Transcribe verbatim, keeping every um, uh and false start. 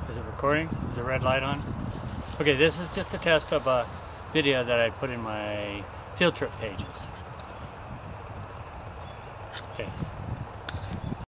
Is it recording? Is the red light on? Okay, this is just a test of a video that I put in my field trip pages. Okay.